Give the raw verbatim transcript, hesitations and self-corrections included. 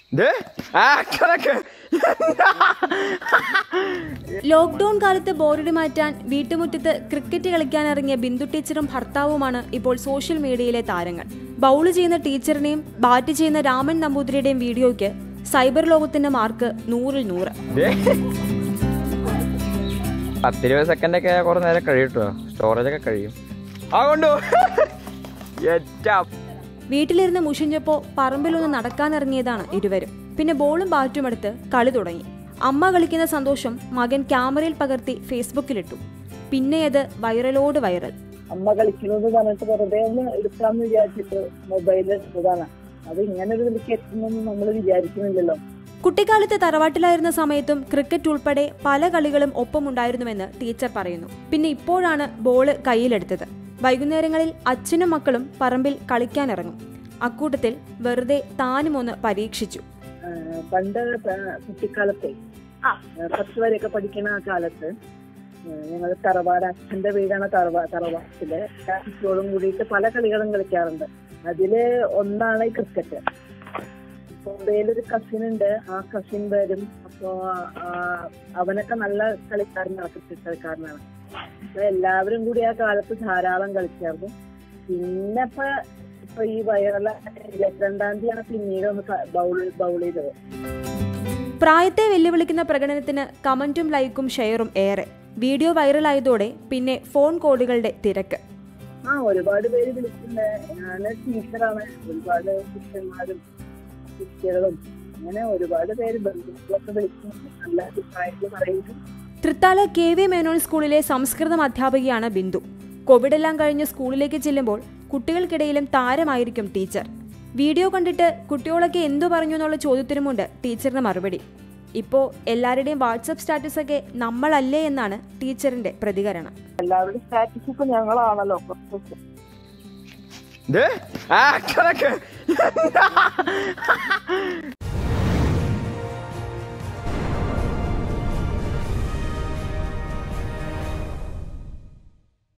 Lockdown കാലത്ത് ബോറടി മാറ്റാൻ വീട്ടുമുറ്റത്ത് ക്രിക്കറ്റ് കളിക്കാനിറങ്ങിയ ബിന്ദു ടീച്ചറും ഭർത്താവുമാണ് ഇപ്പോൾ സോഷ്യൽ മീഡിയയിലെ താരങ്ങൾ. ബൗള് ചെയ്യുന്ന ടീച്ചറിനെയും ബാറ്റ് ചെയ്യുന്ന രാമൻ നമ്പൂതിരിയുടെയും വീഡിയോയ്ക്ക് സൈബർ ലോകത്തിന്റെ മാർക്ക് നൂറിൽ നൂറ്. പത്തിരുപത് സെക്കൻഡ് ഒക്കെ കുറെ നേരം കഴിയട്ടോ, സ്റ്റോറേജ് ഒക്കെ കഴിയും. വീട്ടിലിരുന്ന് മുഷിഞ്ഞപ്പോ പറമ്പിലൊന്ന് നടക്കാനിറങ്ങിയതാണ് ഇരുവരും. പിന്നെ ബോളും ബാറ്റും എടുത്ത് കളി തുടങ്ങി. അമ്മ കളിക്കുന്ന സന്തോഷം മകൻ ക്യാമറയിൽ പകർത്തി ഫേസ്ബുക്കിലിട്ടു. പിന്നെ അത് വൈറലോട് വൈറൽ. അമ്മ കളിക്കുന്നത് പറഞ്ഞിട്ട് വെറുതെ ഒന്ന് എടുക്കാന്ന് വിചാരിച്ചിട്ട് മൊബൈലിൽ എടുത്തതാണ്. അത് ഇങ്ങനെ ഒരു വിളിക്ക് എത്തുമെന്ന് നമ്മൾ വിചാരിക്കുന്നില്ലല്ലോ. കുട്ടിക്കാലത്ത് തറവാട്ടിലായിരുന്ന സമയത്തും ക്രിക്കറ്റ് ഉൾപ്പെടെ പല കളികളും ഒപ്പമുണ്ടായിരുന്നുവെന്ന് ടീച്ചർ പറയുന്നു. പിന്നെ ഇപ്പോഴാണ് ബോള് കയ്യിലെടുത്തത്. വൈകുന്നേരങ്ങളിൽ അച്ഛനും മക്കളും പറമ്പിൽ കളിക്കാനിറങ്ങും. അക്കൂട്ടത്തിൽ വെറുതെ താനും ഒന്ന് പരീക്ഷിച്ചു. പണ്ട് കുട്ടിക്കാലത്തെ പത്ത് വരെയൊക്കെ പഠിക്കുന്ന കാലത്ത് ഞങ്ങൾ തറവാട്, അച്ഛന്റെ വീടാണ് തറവാ തറവാട്ടില് കുട്ടികളും കൂടിയിട്ട് പല കളികളും കളിക്കാറുണ്ട്. അതില് ഒന്നാണ് ഈ ക്രിക്കറ്റ്. ഒരു കസിൻ ഉണ്ട്, ആ കസിൻ വരും. അപ്പോ അവനൊക്കെ നല്ല കളിക്കാരനാണ്, ക്രിക്കറ്റ് കളിക്കാരനാണ്. അപ്പൊ എല്ലാവരും കൂടി ആ കാലത്ത് ധാരാളം കളിച്ചായിരുന്നു. പിന്നെ ഇപ്പൊ ഇപ്പൊ ഈ വൈറല ഇരുപത്തിരണ്ടാം തീയതിയാണ് പിന്നീട് ഒന്ന് ബൗൾ ബൗൾ ചെയ്തത്. പ്രായത്തെ വെല്ലുവിളിക്കുന്ന പ്രകടനത്തിന് കമന്റും ലൈക്കും ഷെയറും ഏറെ. വീഡിയോ വൈറലായതോടെ പിന്നെ ഫോൺ കോളുകളുടെ തിരക്ക്. ആ ഒരുപാട് പേര് വിളിക്കുന്നുണ്ട്. ഞാന് ടീച്ചറാണ്. ഒരുപാട് ടീച്ചർമാരും കുട്ടികളും അങ്ങനെ ഒരുപാട് പേര് ബന്ധുക്കളൊക്കെ വിളിക്കുന്നു, നല്ല അഭിപ്രായങ്ങൾ പറയുന്നു. തൃത്താല കെ വി മേനോൻ സ്കൂളിലെ സംസ്കൃതം അധ്യാപികയാണ് ബിന്ദു. കോവിഡ് എല്ലാം കഴിഞ്ഞ് സ്കൂളിലേക്ക് ചെല്ലുമ്പോൾ കുട്ടികൾക്കിടയിലും താരമായിരിക്കും ടീച്ചർ. വീഡിയോ കണ്ടിട്ട് കുട്ടികളൊക്കെ എന്തു പറഞ്ഞു എന്നുള്ള ചോദ്യത്തിനുമുണ്ട് ടീച്ചറിന്റെ മറുപടി. ഇപ്പോ എല്ലാവരുടെയും വാട്സപ്പ് സ്റ്റാറ്റസ് ഒക്കെ നമ്മളല്ലേ എന്നാണ് ടീച്ചറിന്റെ പ്രതികരണം. എല്ലാവരുടെയും സ്റ്റാറ്റസ് ഇപ്പൊ ഞങ്ങളാണല്ലോ. ദേ ആ കറക്റ്റ്